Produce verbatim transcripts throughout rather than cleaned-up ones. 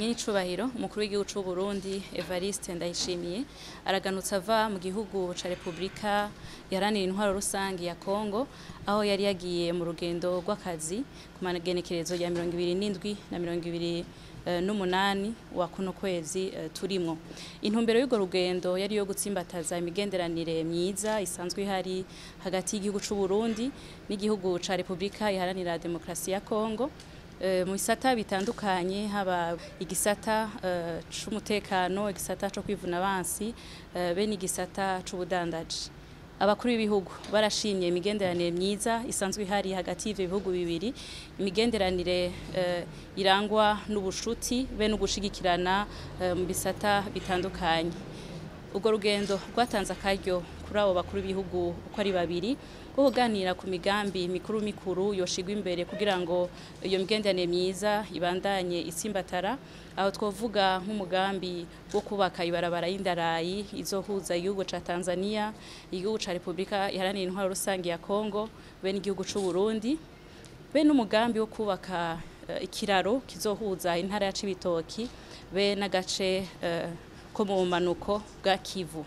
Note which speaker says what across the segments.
Speaker 1: Nyicubahiro umukuru w'igihugu c'u Burundi Evariste Ndayishimiye araganutse ava mu gihugu ca Republika Iharanira Intwaro Rusangi ya Kongo aho yari yagiye mu rugendo rw'akazi ku magenekerezo ya mirongo ibiri n'indwi na mirongo ibiri n'umunani wa kuno kwezi turimwo. Intumbero y'urwo rugendo yari yo gutsimbataza imigenderanire myiza isanzwe ihari hagati y'igihugu c'u Burundi n'igihugu ca Republika Iharanira Demokarasi ya Kongo. Mu bisata bitandukanye haba igisata c'umutekano, igisata co kwivuna abansi, be n'igisata c'ubudandaji. Abakuru b'ibihugu barashimye imigenderanire myiza isanzwe ihari hagati y'ivyo bihugu bibiri, imigenderanire irangwa n'ubushuti be no gushigikirana mu bisata bitandukanye. Urwo rugendo rwatanze akaryo kuri abo bakuru b'ibihugu uko ari babiri bwo kuganira ku migambi mikuru mikuru yoshigwa imbere kugira ngo iyo migenderanire myiza ibandanye itsimbatara, aho twovuga nk'umugambi wo kubaka ibarabara y'indarayi izohuza igihugu ca Tanzania, igihugu ca Republika Iharanira Intwaro Rusangi ya Kongo be n'igihugu c'u Burundi, be n'umugambi wo kubaka uh, ikiraro kizohuza intara ya Cibitoki be n'agace uh, ko mu manuko bwa Kivu.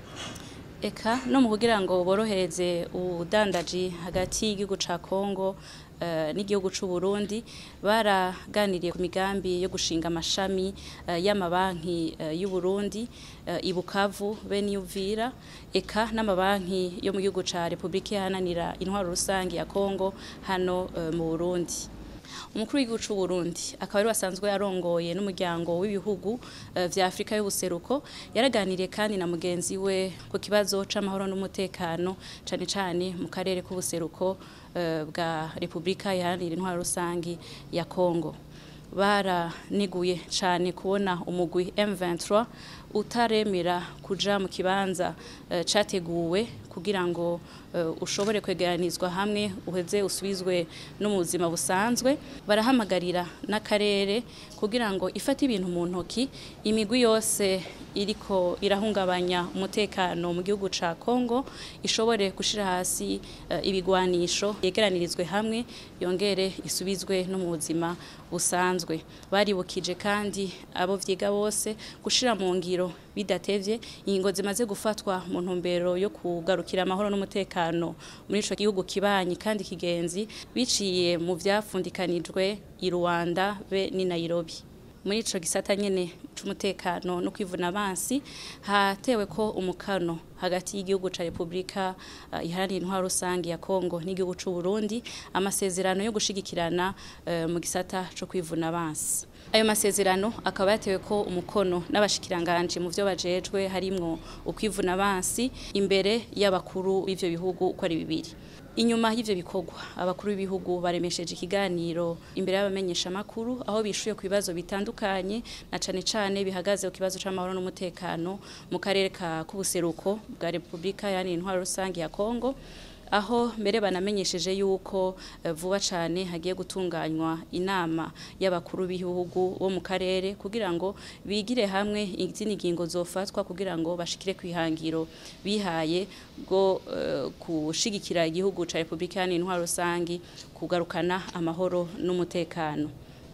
Speaker 1: Eka no mu kugira ngo borohereze udandaji hagati y'igihugu ca Kongo uh, n'igihugu c'u Burundi baraganiriye ku migambi yo gushinga amashami uh, y'amabanki uh, y'u Burundi uh, i Bukavu be n'Uvira, eka n'amabanki yo mu gihugu ca Republika Iharanira Intwaro Rusangi ya Kongo hano uh, mu Burundi. Umukuru w'igihugu c'u Burundi akaba ari wasanzwe yarongoye n'umuryango w'ibihugu uh, vya Afrika y'ubuseruko, yaraganiriye kandi na mugenzi we ku kibazo c'amahoro n'umutekano cane cane mu karere k'ubuseruko uh, bwa Republika Iharanira Intwaro Rusangi ya Kongo. Baraniguye cane kubona umugwi M vingt-trois utaremera kuja mu kibanza uh, categuwe kugira ngo uh, ushobore kwegeranizwa hamwe uheze usubizwe no mu buzima busanzwe. Barahamagarira n'akarere kugira ngo ifate ibintu mu ntoki imigwi yose iriko irahungabanya umutekano mu gihugu ca Kongo ishobore gushira hasi uh, ibigwanisho yegeranirizwe hamwe yongere isubizwe no mu buzima busanzwe. Baribukije kandi abo vyiga bose gushira mu ngiro bidatevye ingingo zimaze gufatwa mu ntumbero yo kugarukira amahoro n'umutekano muri ico gihugu kibanyi kandi kigenzi biciye mu vyafundikanijwe i Rwanda be ni Nairobi. Muri ico gisata nyene c'umutekano no kwivuna abansi hatewe ko umukano hagati y'igihugu ca Republika uh, Iharanira Intwaro Rusangi ya Kongo n'igihugu c'u Burundi, amasezerano yo gushigikirana uh, mu gisata co kwivuna abansi. Ayo masezerano akaba yatewe ko umukono n'abashikiranganje mu vyo bajejwe harimwo ukwivuna abansi imbere y'abakuru b'ivyo bihugu uko ari bibiri. Inyuma y'ivyo bikorwa abakuru b'ibihugu baremesheje ikiganiro imbere y'abamenyesha makuru aho bishuye ku bibazo bitandukanye na cane cane bihagaze ku kibazo c'amahoro n'umutekano mu karere ka k'ubuseruko bwa Republika Iharanira Intwaro Rusangi ya Kongo, aho mbere banamenyesheje yuko uh, vuba cane hagiye gutunganywa inama y'abakuru b'ibihugu bo mu karere kugira ngo bigire hamwe izindi ngingo zofatwa kugira ngo bashikire kwihangiro bihaye bwo uh, kushigikira igihugu ca Republika Iharanira Intwaro Rusangi kugarukana amahoro n'umutekano.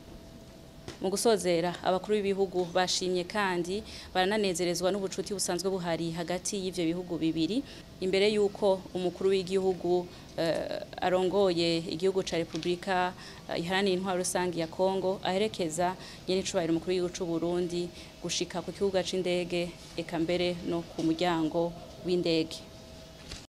Speaker 1: Mu gusozera abakuru b'ibihugu bashimye kandi barananezerezwa n'ubucuti busanzwe buhari hagati y'ivyo bihugu bibiri imbere yuko umukuru w'igihugu uh, arongoye igihugu ca Republika uh, Iharanira Intwaro Rusangi ya Kongo aherekeza nyenicubahiro umukuru w'igihugu c'u Burundi gushika ku kibuga c'indege eka mbere no ku muryango w'indege.